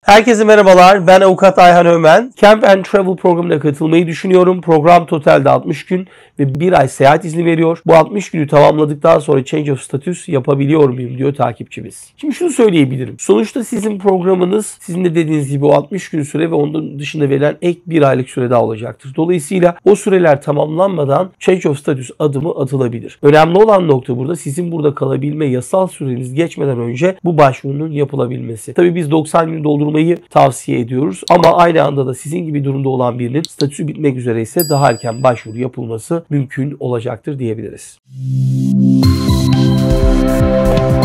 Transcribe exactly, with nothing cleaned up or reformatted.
Herkese merhabalar. Ben Avukat Ayhan Ömen. Camp and Travel programına katılmayı düşünüyorum. Program totalde altmış gün ve bir ay seyahat izni veriyor. Bu altmış günü tamamladıktan sonra Change of Status yapabiliyor muyum diyor takipçimiz. Şimdi şunu söyleyebilirim. Sonuçta sizin programınız sizin de dediğiniz gibi o altmış gün süre ve onun dışında verilen ek bir aylık süre daha olacaktır. Dolayısıyla o süreler tamamlanmadan Change of Status adımı atılabilir. Önemli olan nokta burada sizin burada kalabilme yasal süreniz geçmeden önce bu başvurunun yapılabilmesi. Tabii biz doksan gün doldurmayı tavsiye ediyoruz. Ama aynı anda da sizin gibi durumda olan birinin statüsü bitmek üzere ise daha erken başvuru yapılması mümkün olacaktır diyebiliriz.